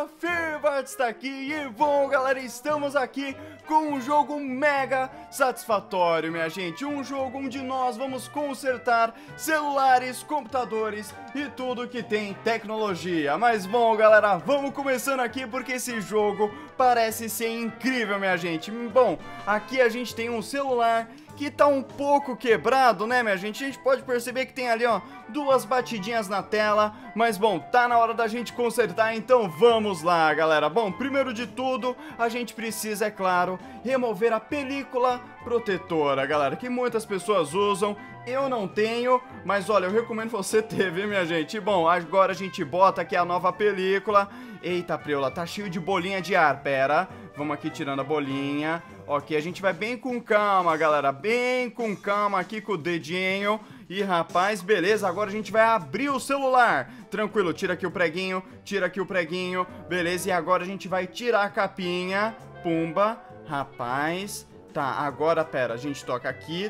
galera, Firvat está aqui e bom galera, estamos aqui com um jogo mega satisfatório, minha gente. Um jogo onde nós vamos consertar celulares, computadores e tudo que tem tecnologia. Mas bom galera, vamos começando aqui porque esse jogo parece ser incrível, minha gente. Bom, aqui a gente tem um celular que tá um pouco quebrado, né, minha gente? A gente pode perceber que tem ali, ó, duas batidinhas na tela. Mas, bom, tá na hora da gente consertar, então vamos lá, galera. Bom, primeiro de tudo, a gente precisa, é claro, remover a película protetora, galera, que muitas pessoas usam. Eu não tenho, mas olha, eu recomendo você ter, viu, minha gente? Bom, agora a gente bota aqui a nova película. Eita, preula, tá cheio de bolinha de ar, pera. Vamos aqui tirando a bolinha. Ok, a gente vai bem com calma, galera, bem com calma aqui com o dedinho. E rapaz, beleza, agora a gente vai abrir o celular. Tranquilo, tira aqui o preguinho, beleza. E agora a gente vai tirar a capinha. Pumba, rapaz. Tá, agora, pera, a gente toca aqui.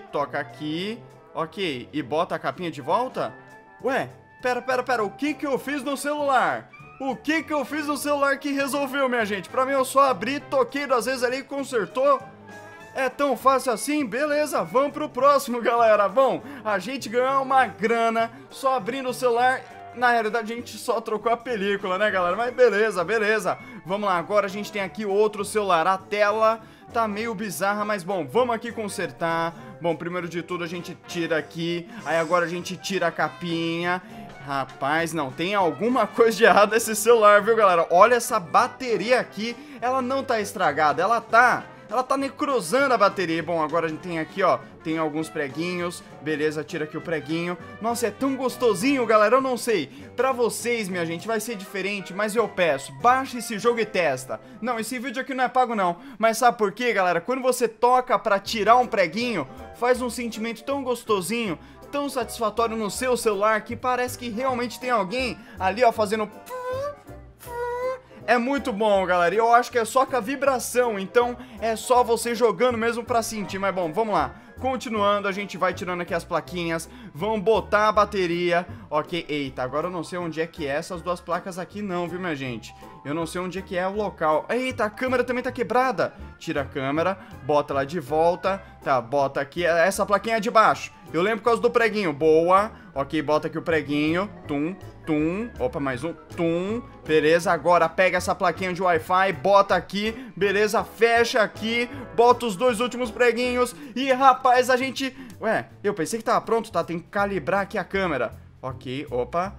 Ok, e bota a capinha de volta? Ué, pera, o que eu fiz no celular? O que eu fiz no celular que resolveu, minha gente? Pra mim eu só abri, toquei duas vezes ali e consertou. É tão fácil assim? Beleza, vamos pro próximo, galera. Bom, a gente ganhou uma grana só abrindo o celular. Na realidade a gente só trocou a película, né, galera? Mas beleza. Vamos lá, agora a gente tem aqui outro celular. A tela tá meio bizarra, mas bom, vamos aqui consertar. Bom, primeiro de tudo a gente tira aqui. Aí agora a gente tira a capinha. Rapaz, não, tem alguma coisa de errado nesse celular, viu, galera? Olha essa bateria aqui, ela não tá estragada, ela tá necrosando a bateria. Bom, agora a gente tem aqui, ó, tem alguns preguinhos, beleza, tira aqui o preguinho. Nossa, é tão gostosinho, galera, eu não sei. Pra vocês, minha gente, vai ser diferente, mas eu peço, baixa esse jogo e testa. Não, esse vídeo aqui não é pago não, mas sabe por quê, galera? Quando você toca pra tirar um preguinho, faz um sentimento tão gostosinho, tão satisfatório no seu celular, que parece que realmente tem alguém ali, ó, fazendo... É muito bom, galera, e eu acho que é só com a vibração, então é só você jogando mesmo pra sentir. Mas bom, vamos lá. Continuando, a gente vai tirando aqui as plaquinhas. Vamos botar a bateria. Ok, eita, agora eu não sei onde é que é essas duas placas aqui não, viu, minha gente? Eu não sei onde é que é o local. Eita, a câmera também tá quebrada. Tira a câmera, bota ela de volta. Tá, bota aqui, essa plaquinha é de baixo. Eu lembro por causa do preguinho, boa. Ok, bota aqui o preguinho. Tum. Opa, mais um. Tum. Beleza, agora pega essa plaquinha de Wi-Fi, bota aqui. Beleza, fecha aqui. Bota os dois últimos preguinhos. E, rapaz, a gente... Ué, eu pensei que tava pronto, tá? Tem que calibrar aqui a câmera. Ok, opa.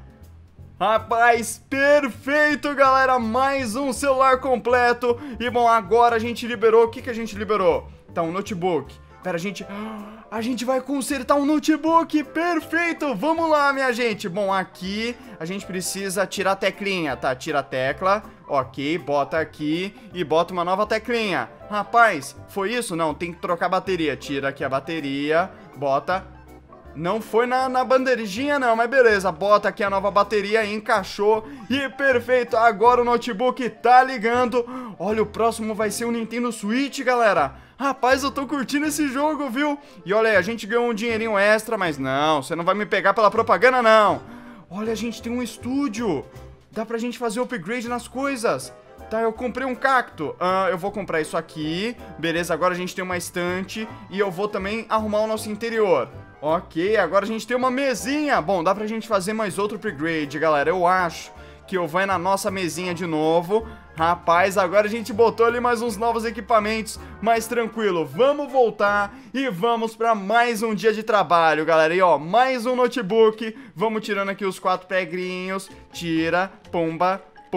Rapaz, perfeito, galera. Mais um celular completo. E, bom, agora a gente liberou... O que a gente liberou? Tá, um notebook. Pera, a gente vai consertar um notebook, perfeito, vamos lá, minha gente. Bom, aqui a gente precisa tirar a teclinha, tá? Tira a tecla, ok, bota aqui e bota uma nova teclinha. Rapaz, foi isso? Não, tem que trocar a bateria. Tira aqui a bateria, bota... Não foi na bandejinha não, mas beleza, bota aqui a nova bateria, encaixou e perfeito, agora o notebook tá ligando. Olha, o próximo vai ser o Nintendo Switch, galera. Rapaz, eu tô curtindo esse jogo, viu? E olha aí, a gente ganhou um dinheirinho extra, mas não, você não vai me pegar pela propaganda não. Olha, a gente tem um estúdio, dá pra gente fazer upgrade nas coisas. Tá, eu comprei um cacto. Eu vou comprar isso aqui. Beleza, agora a gente tem uma estante. E eu vou também arrumar o nosso interior. Ok, agora a gente tem uma mesinha. Bom, dá pra gente fazer mais outro upgrade, galera. Eu acho que eu vou na nossa mesinha de novo. Rapaz, agora a gente botou ali mais uns novos equipamentos. Mais tranquilo, vamos voltar e vamos pra mais um dia de trabalho, galera. E ó, mais um notebook. Vamos tirando aqui os 4 pregrinhos. Tira, pumba,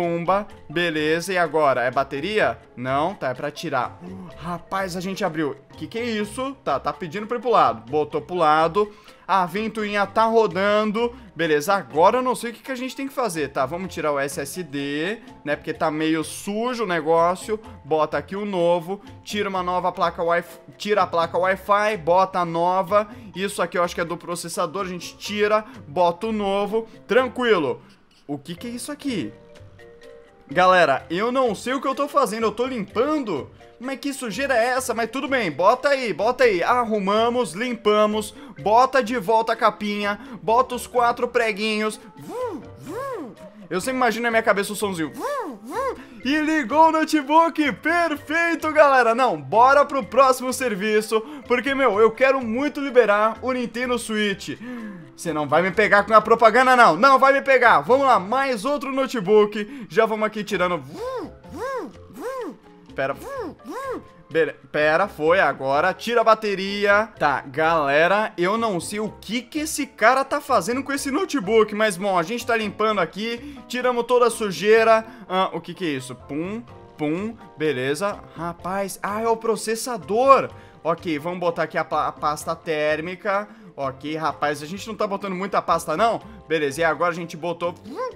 beleza, e agora? É bateria? Não, tá, é pra tirar. Rapaz, a gente abriu. Que é isso? Tá pedindo pra ir pro lado. Botou pro lado. A ventoinha tá rodando. Beleza, agora eu não sei o que a gente tem que fazer, tá? Vamos tirar o SSD, né? Porque tá meio sujo o negócio. Bota aqui o novo. Tira uma nova placa Wi-Fi. Tira a placa Wi-Fi, bota a nova. Isso aqui eu acho que é do processador. A gente tira, bota o novo. Tranquilo. O que é isso aqui? Galera, eu não sei o que eu tô fazendo, eu tô limpando? Mas que sujeira é essa? Mas tudo bem, bota aí. Arrumamos, limpamos, bota de volta a capinha, bota os 4 preguinhos. Eu sempre imagino na minha cabeça o somzinho. e ligou o notebook. Perfeito, galera. Não, bora pro próximo serviço, porque, meu, eu quero muito liberar o Nintendo Switch. Você não vai me pegar com a propaganda, não. Não vai me pegar. Vamos lá, mais outro notebook. Já vamos aqui tirando... Pera, foi agora. Tira a bateria. Tá, galera, eu não sei o que esse cara tá fazendo com esse notebook, mas, bom, a gente tá limpando aqui. Tiramos toda a sujeira. O que é isso? Pum, beleza. Rapaz, é o processador. Ok, vamos botar aqui a pasta térmica. Ok, rapaz, a gente não tá botando muita pasta, não? Beleza, e agora a gente botou...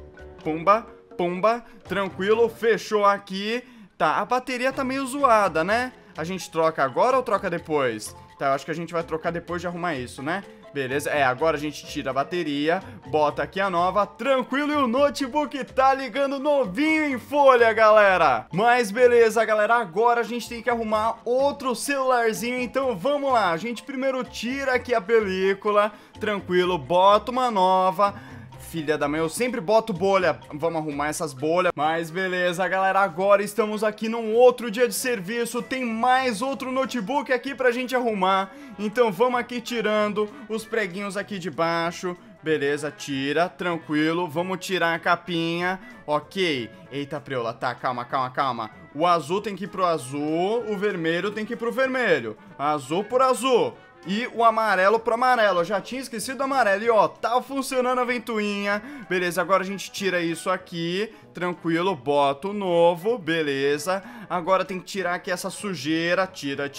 Pumba, tranquilo, fechou aqui. Tá, a bateria tá meio zoada, né? A gente troca agora ou troca depois? Tá, eu acho que a gente vai trocar depois de arrumar isso, né? Beleza, agora a gente tira a bateria, bota aqui a nova, tranquilo, e o notebook tá ligando novinho em folha, galera. Mas beleza, galera, agora a gente tem que arrumar outro celularzinho, então vamos lá. A gente primeiro tira aqui a película, tranquilo, bota uma nova... Filha da mãe, eu sempre boto bolha. Vamos arrumar essas bolhas. Mas beleza, galera, agora estamos aqui num outro dia de serviço. Tem mais outro notebook aqui pra gente arrumar. Então vamos aqui tirando os preguinhos aqui de baixo. Beleza, tira, tranquilo. Vamos tirar a capinha. Ok. Eita, preula, tá, calma. O azul tem que ir pro azul, o vermelho tem que ir pro vermelho. Azul por azul. E o amarelo pro amarelo, eu já tinha esquecido do amarelo. E ó, tá funcionando a ventoinha. Beleza, agora a gente tira isso aqui. Tranquilo, bota o novo, beleza. Agora tem que tirar aqui essa sujeira. Tira.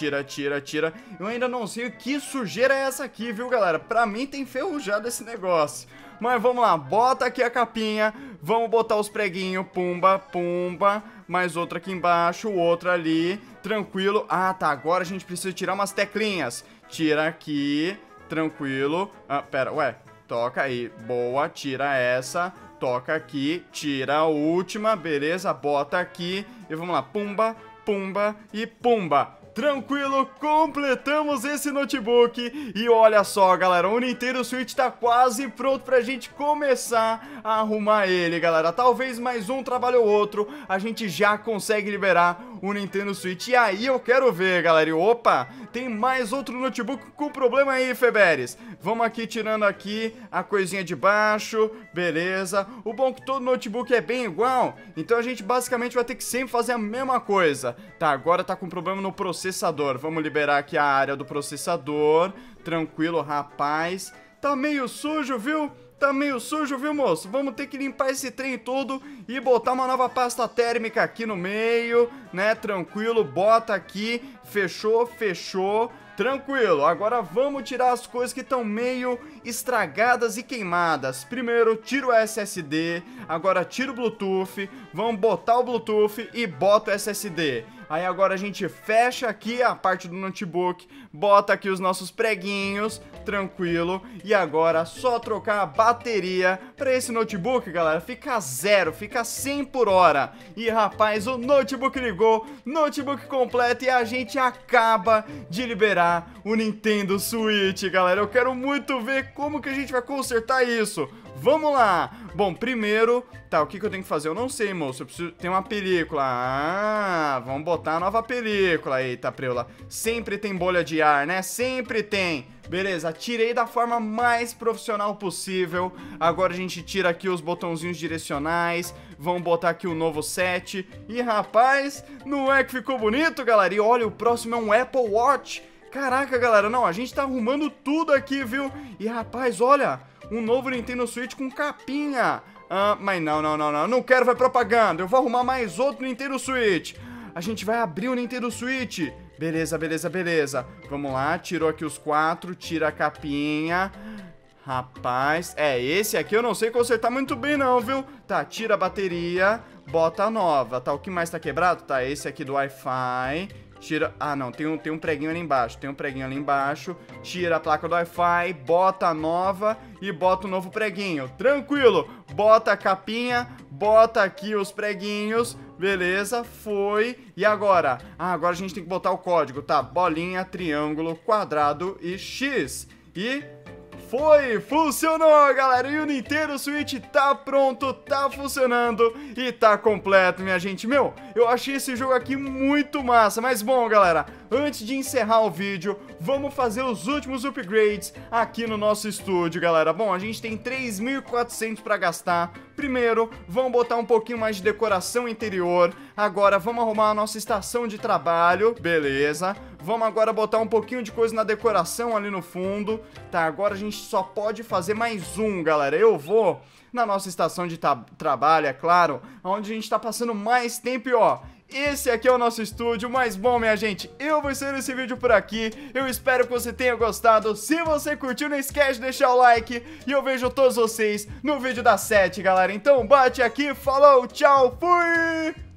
Eu ainda não sei que sujeira é essa aqui, viu, galera? Pra mim tem ferrujado esse negócio. Mas vamos lá, bota aqui a capinha. Vamos botar os preguinhos, pumba. Mais outra aqui embaixo, outra ali. Tranquilo, tá, agora a gente precisa tirar umas teclinhas. Tira aqui, tranquilo. Pera, toca aí, boa, tira essa. Toca aqui, tira a última, beleza, bota aqui. E vamos lá, pumba e pumba. Tranquilo, completamos esse notebook. E olha só, galera, o Nintendo Switch tá quase pronto pra gente começar a arrumar ele, galera. Talvez mais um trabalho ou outro, a gente já consegue liberar o Nintendo Switch. E aí eu quero ver, galera. E opa, tem mais outro notebook com problema aí, Feberes. Vamos aqui tirando aqui a coisinha de baixo, beleza. O bom é que todo notebook é bem igual, então a gente basicamente vai ter que sempre fazer a mesma coisa. Tá, agora tá com problema no processador. Vamos liberar aqui a área do processador. Tranquilo, rapaz. Tá meio sujo, viu? Tá meio sujo, viu, moço? Vamos ter que limpar esse trem todo e botar uma nova pasta térmica aqui no meio, né? Tranquilo, bota aqui. Fechou. Tranquilo, agora vamos tirar as coisas que estão meio estragadas e queimadas. Primeiro, tira o SSD, agora tira o Bluetooth, vamos botar o Bluetooth e bota o SSD. Aí agora a gente fecha aqui a parte do notebook, bota aqui os nossos preguinhos, tranquilo. E agora só trocar a bateria para esse notebook, galera, fica zero, fica 100 por hora. E rapaz, o notebook ligou, notebook completo, e a gente acaba de liberar o Nintendo Switch, galera. Eu quero muito ver como que a gente vai consertar isso. Vamos lá. Bom, primeiro, tá, o que eu tenho que fazer? Eu não sei, moço, eu preciso ter uma película. Vamos botar a nova película. Eita, preula, sempre tem bolha de ar, né? Sempre tem. Beleza, tirei da forma mais profissional possível. Agora a gente tira aqui os botãozinhos direcionais. Vamos botar aqui o novo set. E rapaz, não é que ficou bonito, galera? E olha, o próximo é um Apple Watch. Caraca, galera, não, a gente tá arrumando tudo aqui, viu? E rapaz, olha, um novo Nintendo Switch com capinha. Mas não quero ver propaganda. Eu vou arrumar mais outro Nintendo Switch. A gente vai abrir o Nintendo Switch. Beleza. Vamos lá, tirou aqui os 4, tira a capinha. Rapaz, esse aqui eu não sei consertar muito bem não, viu? Tá, tira a bateria, bota a nova. Tá, o que mais tá quebrado? Tá, esse aqui do Wi-Fi. Tira... não, tem um preguinho ali embaixo. Tira a placa do Wi-Fi, bota a nova e bota o novo preguinho. Tranquilo. Bota a capinha, bota aqui os preguinhos. Beleza, foi. E agora? Agora a gente tem que botar o código, tá? Bolinha, triângulo, quadrado e X. E... Foi, funcionou, galera, e o Nintendo Switch tá pronto, tá funcionando e tá completo, minha gente. Meu, eu achei esse jogo aqui muito massa, mas bom, galera, antes de encerrar o vídeo, vamos fazer os últimos upgrades aqui no nosso estúdio, galera. Bom, a gente tem 3.400 pra gastar. Primeiro, vamos botar um pouquinho mais de decoração interior. Agora, vamos arrumar a nossa estação de trabalho, beleza. Vamos agora botar um pouquinho de coisa na decoração ali no fundo. Tá, agora a gente só pode fazer mais um, galera. Eu vou na nossa estação de trabalho, é claro, onde a gente tá passando mais tempo e ó... Esse aqui é o nosso estúdio, mas bom, minha gente, eu vou encerrar esse vídeo por aqui. Eu espero que você tenha gostado. Se você curtiu, não esquece de deixar o like. E eu vejo todos vocês no vídeo das 7, galera. Então bate aqui, falou, tchau, fui!